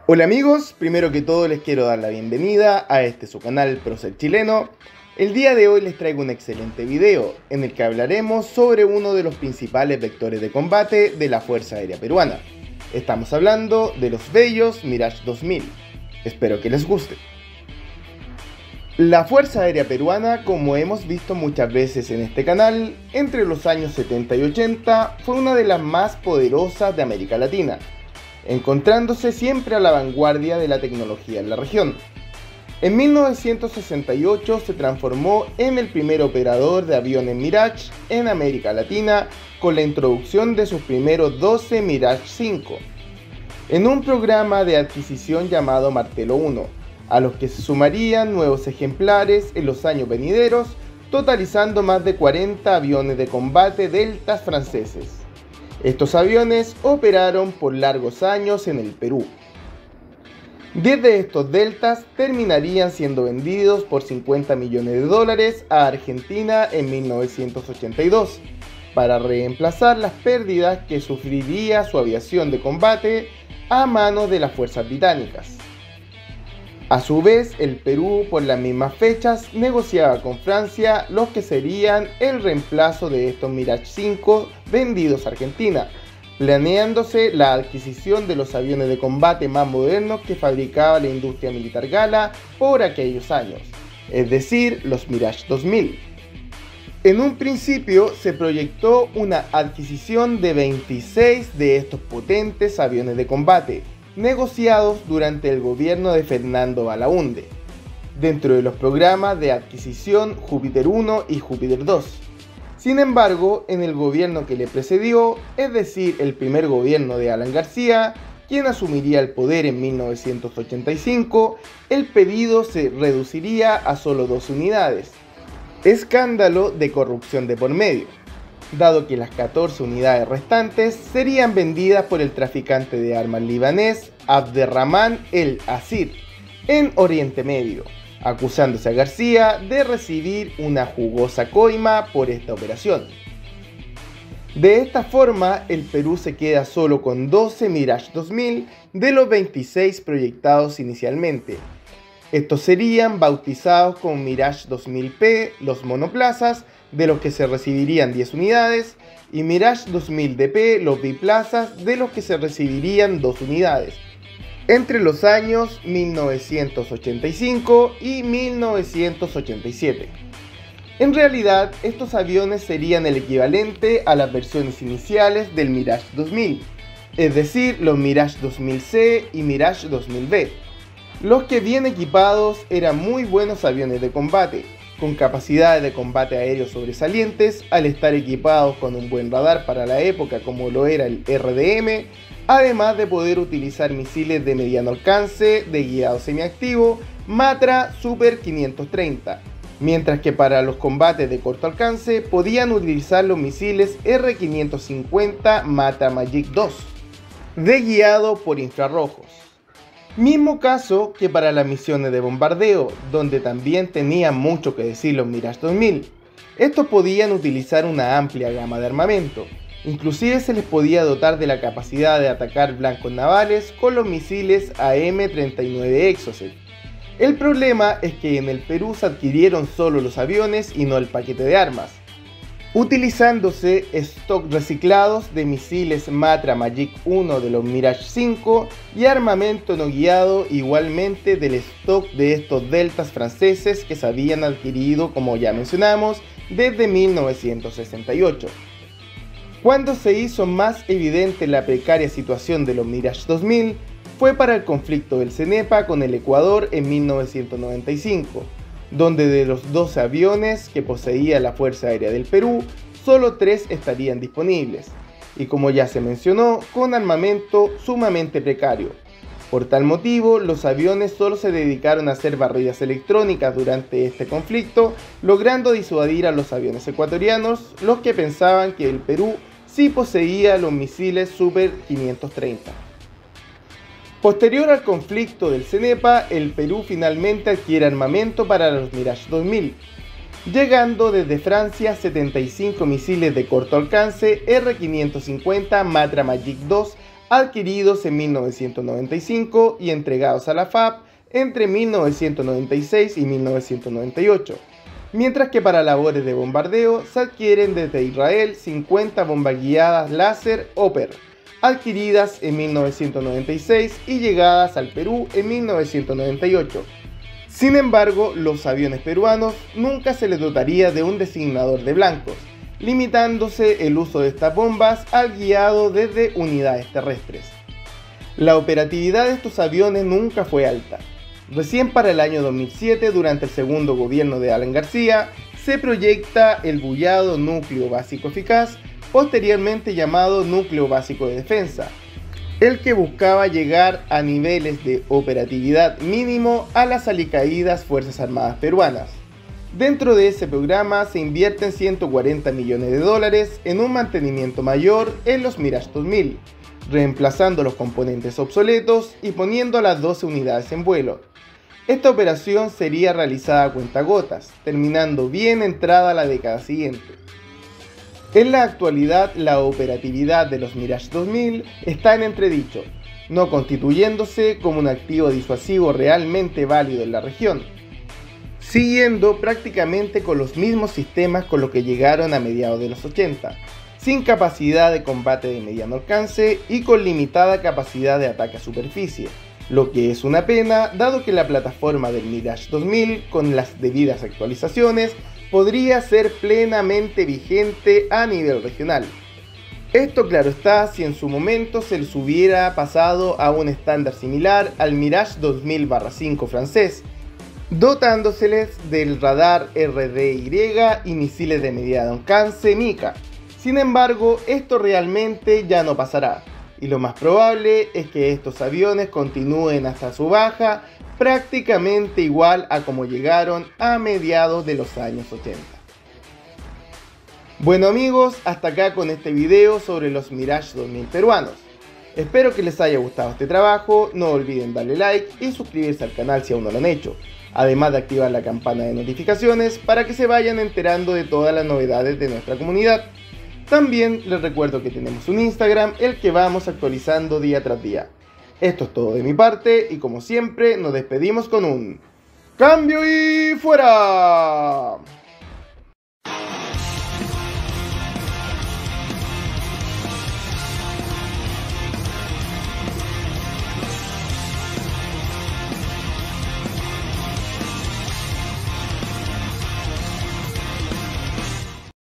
Hola amigos, primero que todo les quiero dar la bienvenida a su canal Prócer Chileno. El día de hoy les traigo un excelente video en el que hablaremos sobre uno de los principales vectores de combate de la Fuerza Aérea Peruana. Estamos hablando de los bellos Mirage 2000. Espero que les guste. La Fuerza Aérea Peruana, como hemos visto muchas veces en este canal, entre los años 70 y 80 fue una de las más poderosas de América Latina, encontrándose siempre a la vanguardia de la tecnología en la región. En 1968 se transformó en el primer operador de aviones Mirage en América Latina con la introducción de sus primeros 12 Mirage 5, en un programa de adquisición llamado Martello 1, a los que se sumarían nuevos ejemplares en los años venideros, totalizando más de 40 aviones de combate Deltas franceses. Estos aviones operaron por largos años en el Perú. 10 de estos Deltas terminarían siendo vendidos por $50 millones a Argentina en 1982, para reemplazar las pérdidas que sufriría su aviación de combate a manos de las fuerzas británicas. A su vez, el Perú, por las mismas fechas, negociaba con Francia los que serían el reemplazo de estos Mirage 5 vendidos a Argentina, planeándose la adquisición de los aviones de combate más modernos que fabricaba la industria militar gala por aquellos años, es decir, los Mirage 2000. En un principio se proyectó una adquisición de 26 de estos potentes aviones de combate, negociados durante el gobierno de Fernando Belaúnde, dentro de los programas de adquisición Júpiter 1 y Júpiter 2. Sin embargo, en el gobierno que le precedió, es decir, el primer gobierno de Alan García, quien asumiría el poder en 1985, el pedido se reduciría a solo 2 unidades. Escándalo de corrupción de por medio, dado que las 14 unidades restantes serían vendidas por el traficante de armas libanés Abderrahman El Asir en Oriente Medio, acusándose a García de recibir una jugosa coima por esta operación. De esta forma, el Perú se queda solo con 12 Mirage 2000 de los 26 proyectados inicialmente. Estos serían bautizados como Mirage 2000P, los monoplazas, de los que se recibirían 10 unidades, y Mirage 2000DP, los biplazas, de los que se recibirían 2 unidades, entre los años 1985 y 1987. En realidad, estos aviones serían el equivalente a las versiones iniciales del Mirage 2000, es decir, los Mirage 2000C y Mirage 2000B, los que bien equipados eran muy buenos aviones de combate, con capacidades de combate aéreo sobresalientes al estar equipados con un buen radar para la época como lo era el RDM, además de poder utilizar misiles de mediano alcance de guiado semiactivo Matra Super 530, mientras que para los combates de corto alcance podían utilizar los misiles R550 Matra Magic II, de guiado por infrarrojos. Mismo caso que para las misiones de bombardeo, donde también tenían mucho que decir los Mirage 2000. Estos podían utilizar una amplia gama de armamento, inclusive se les podía dotar de la capacidad de atacar blancos navales con los misiles AM-39 Exocet. El problema es que en el Perú se adquirieron solo los aviones y no el paquete de armas, utilizándose stock reciclados de misiles Matra Magic 1 de los Mirage 5 y armamento no guiado igualmente del stock de estos Deltas franceses que se habían adquirido, como ya mencionamos, desde 1968. Cuando se hizo más evidente la precaria situación de los Mirage 2000 fue para el conflicto del CENEPA con el Ecuador en 1995, donde de los 12 aviones que poseía la Fuerza Aérea del Perú, solo 3 estarían disponibles, y como ya se mencionó, con armamento sumamente precario. Por tal motivo, los aviones solo se dedicaron a hacer barridas electrónicas durante este conflicto, logrando disuadir a los aviones ecuatorianos, los que pensaban que el Perú sí poseía los misiles Super 530. Posterior al conflicto del CENEPA, el Perú finalmente adquiere armamento para los Mirage 2000, llegando desde Francia 75 misiles de corto alcance R550 Matra Magic II adquiridos en 1995 y entregados a la FAB entre 1996 y 1998, mientras que para labores de bombardeo se adquieren desde Israel 50 bombas guiadas láser Oper, adquiridas en 1996 y llegadas al Perú en 1998. Sin embargo, los aviones peruanos nunca se les dotaría de un designador de blancos, limitándose el uso de estas bombas al guiado desde unidades terrestres. La operatividad de estos aviones nunca fue alta. Recién para el año 2007, durante el segundo gobierno de Alan García, se proyecta el bullado núcleo básico eficaz, posteriormente llamado núcleo básico de defensa, el que buscaba llegar a niveles de operatividad mínimo a las alicaídas Fuerzas Armadas peruanas. Dentro de ese programa se invierten 140 millones de dólares en un mantenimiento mayor en los Mirage 2000, reemplazando los componentes obsoletos y poniendo a las 12 unidades en vuelo. Esta operación sería realizada a cuentagotas, terminando bien entrada la década siguiente. En la actualidad, la operatividad de los Mirage 2000 está en entredicho, no constituyéndose como un activo disuasivo realmente válido en la región, siguiendo prácticamente con los mismos sistemas con los que llegaron a mediados de los 80, sin capacidad de combate de mediano alcance y con limitada capacidad de ataque a superficie, lo que es una pena dado que la plataforma del Mirage 2000, con las debidas actualizaciones, podría ser plenamente vigente a nivel regional. Esto claro está si en su momento se les hubiera pasado a un estándar similar al Mirage 2000/5 francés, dotándoseles del radar RDY y misiles de mediano alcance MICA. Sin embargo, esto realmente ya no pasará, y lo más probable es que estos aviones continúen hasta su baja prácticamente igual a como llegaron a mediados de los años 80. Bueno amigos, hasta acá con este video sobre los Mirage 2000 peruanos. Espero que les haya gustado este trabajo, no olviden darle like y suscribirse al canal si aún no lo han hecho, además de activar la campana de notificaciones para que se vayan enterando de todas las novedades de nuestra comunidad. También les recuerdo que tenemos un Instagram, el que vamos actualizando día tras día. Esto es todo de mi parte y como siempre nos despedimos con un ¡cambio y fuera!